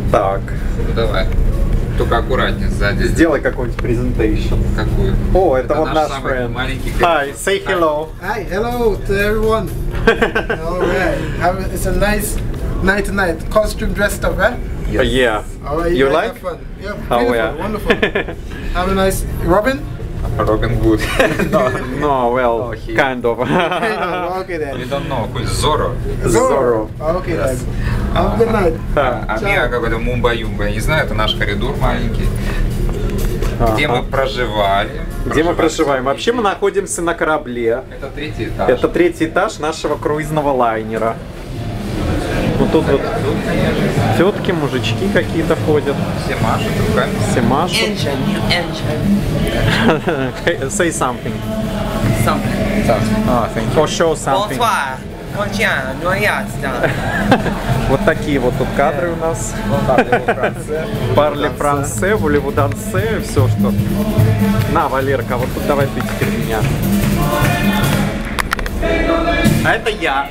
Так. Ну давай. Только аккуратнее сзади. Сделай какой-нибудь презентейшн. Какую? О, это вот наш самый friend. маленький. Hi, say hello. Hi, hello to everyone. All right, it's a nice night tonight. Costume dressed up, right? Yeah. All right, You guys like? have fun. Yeah, Oh, beautiful, yeah. wonderful. Have a nice Robin. Робин Гуд. No, well, Oh, he- kind of. Okay You then. don't know, who is Зорро. Зорро. Okay then. Have a good night. А Мия какой-то Мумба-Юмба, я не знаю, это наш коридор маленький, где мы проживали. Где мы проживаем? Вообще мы находимся на корабле. Это третий этаж. Это третий этаж нашего круизного лайнера. Вот тут вот тетки, мужички какие-то ходят. Все машут руками. Все машут. Engine, new engine. Say something. Something. А, thank you. Or show something. Bonsoir. Bonjour. Noyat. Вот такие вот тут кадры у нас. Парли франце, вулеву дансе, все что. На, Валерка, вот тут давай ты теперь меня. А это я.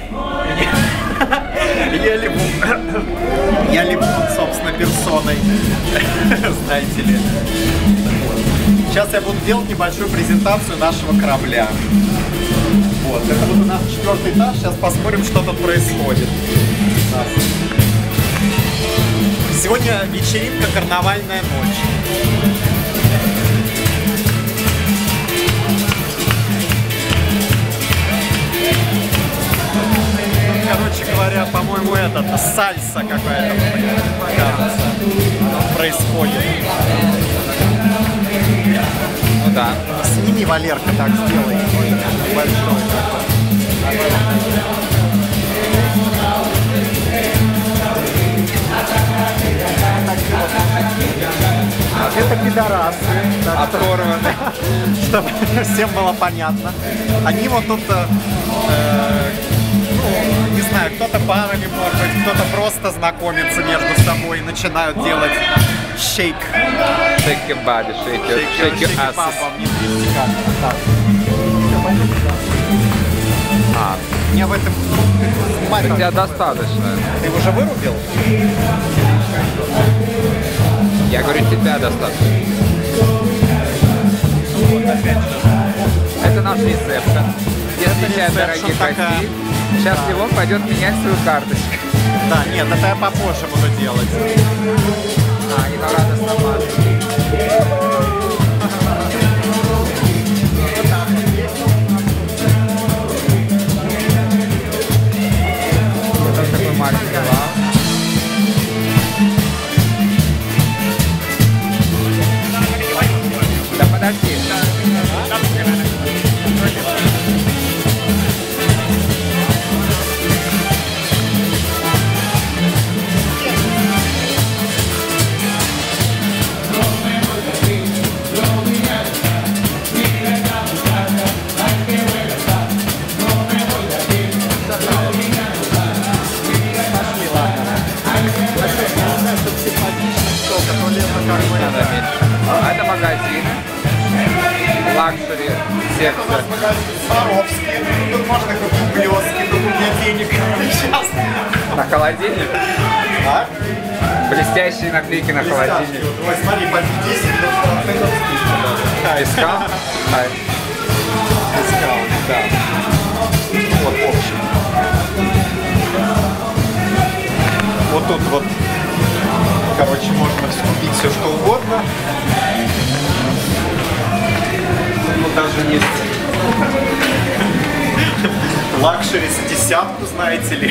Я Липун, собственно, персоной. Знаете ли. Сейчас я буду делать небольшую презентацию нашего корабля. Вот, это вот у нас 4-й этаж. Сейчас посмотрим, что тут происходит. Сегодня вечеринка, карнавальная ночь. Короче говоря, по-моему, сальса какая-то происходит. Ну да. Сними, Валерка, так сделай. Большой. Это пидорасы. Оторваны. Чтобы всем было понятно. Они вот тут, ну, не знаю, кто-то парами, может быть, кто-то просто знакомится между собой и начинают делать шейк. Shake your body, shake your ass. Мне в этом снимать. У тебя достаточно. Ты уже вырубил? Я говорю, тебя достаточно. Это наш ресепшн. Здесь встречают дорогих гостей. Сейчас Левон пойдет менять свою карточку. Да, нет, это я попозже буду делать. Они там радостно машут. Вот такой маленький лав. Да подожди. А это магазин. Лакшери секция. Сваровский. Тут можно как Рублевский, тут у меня денег. Сейчас. На холодильник. А? Блестящие наклейки на холодильник. Ой, смотри, по 10 скидка. Дискаунт. Дискаунт, да. Вот, в общем. Вот тут вот, короче, можно купить все, что угодно. Ну, даже есть лакшери за 10, знаете ли.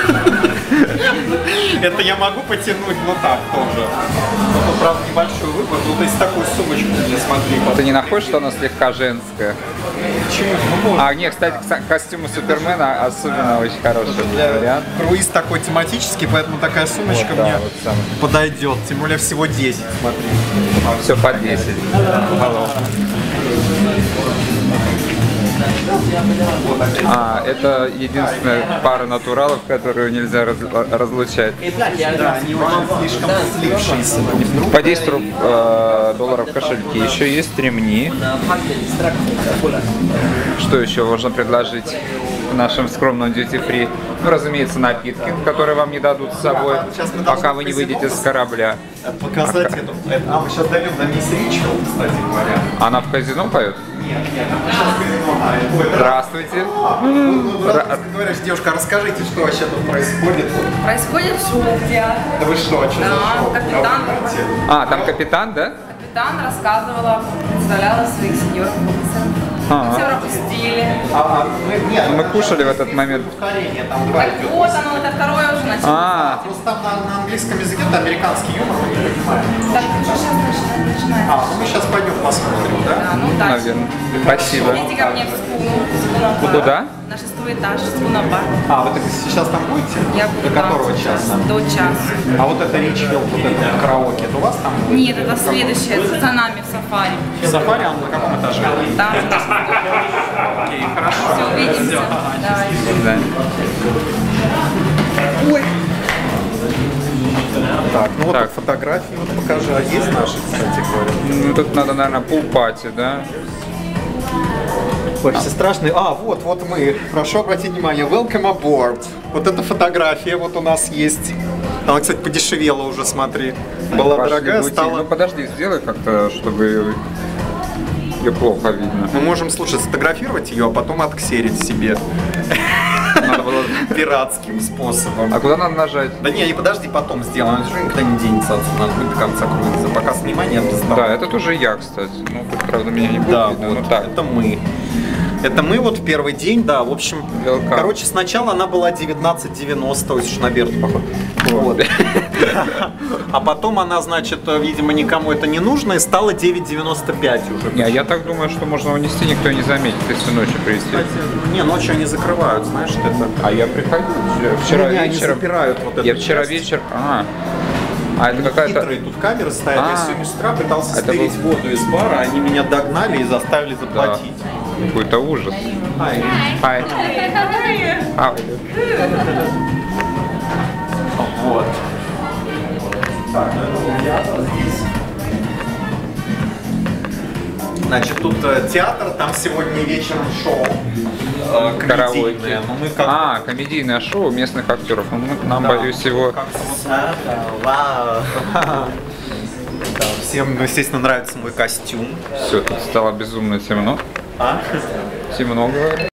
Это я могу потянуть, но так тоже. Но тут, правда, небольшой выбор. Тут есть такую сумочку, не смотри. Ты не находишь, что она слегка женская? Почему? Ну, можно. А, нет, кстати, костюмы Супермена особенно очень хороший вариант. Круиз такой тематический, поэтому такая сумочка Вот, да, мне вот самый. подойдет. Тем более всего 10, смотри. Все по 10. А, это единственная пара натуралов, которую нельзя разлучать. Да, они очень слишком слипшиеся. По 10 долларов в кошельке. Еще есть ремни. Что еще можно предложить? в нашем скромном duty-free. Ну, разумеется, напитки, которые вам не дадут с собой, Сейчас мы пока должны вы не в выйдете с корабля. Показать эту. Мы сейчас дойдем до мисс Ричвелл, кстати говоря. Она в казино поет? Нет, сейчас казино. Здравствуйте. Говоришь, девушка, расскажите, что вообще тут происходит. Происходит шоу в театре. Да вы что, что за Да, шоу? капитан. А, там капитан, да? Капитан рассказывала, представляла своих сеньоров офицеров. Ага. Все пропустили. Мы кушали в этот момент. Повторение, там два Так идет. вот оно, это второе уже началось. А, Просто там на английском языке это американский юмор, мы не понимаем. Так, что сейчас начинается? Ну мы сейчас пойдем посмотрим, да? Да, ну дальше. наверное. Спасибо. Идите ко мне в скуну. Куда? На 6-й этаж, скуна-бар. Вот это сейчас там будете? Я буду До там которого сейчас, часа? до часа. А вот это Ричвилл, вот это караоке, это у вас там? Нет, это следующее, это за нами в сафари. Сафари, он на каком этаже? Там, Окей, хорошо. все, увидимся. Давай. Да. Так, ну вот Так. фотографии вот покажи. А есть наши, кстати говоря? Ну, тут надо, наверное, пул-пати, да? Ой, все страшные. Вот мы. Прошу обратить внимание. Welcome aboard. Вот эта фотография вот у нас есть. Она, кстати, подешевела уже, смотри. Была Пошли дорогая, уйти. стала... Ну, подожди, сделай как-то, чтобы ее плохо видно. Мы можем, слушай, сфотографировать ее, а потом отксерить себе. Надо было... Пиратским способом. А куда надо нажать? Да не, подожди, потом сделаем. Она же никуда не денется отсюда, надо будет до конца крутиться. Пока снимание пизда. Да, это тоже я, кстати. Ну, тут, правда, меня не будет Да, видно, вот, ну так. это мы. Это мы вот в первый день, да, в общем, Welcome. короче, сначала она была 19,90, ой, слушай, на Берту, походу. Вот. А потом она, значит, видимо, никому это не нужно, и стала 9,95 уже. Не, я так думаю, что можно унести, никто не заметит, если ночью привезти. Кстати, не, ночью они закрывают, знаешь, что это... А я приходил вчера Не, они вечером. запирают вот эту Я вчера часть. вечер. А это какая-то. Хитрые тут камеры стоят, я А. сегодня с утра пытался Это стырить был- воду из бара, они меня догнали и заставили Да. заплатить. Какой-то ужас. Ай. Hi. How are you? Вот. Так, ну это театр здесь. Значит, тут театр, там сегодня вечером шоу. Комедийное. Караоке. Но мы как Комедийное шоу местных актеров. Ну, нам, Да. боюсь, его. Вау. Да, всем, естественно, нравится мой костюм. Все, тут стало безумно темно. А? Темно, говорю.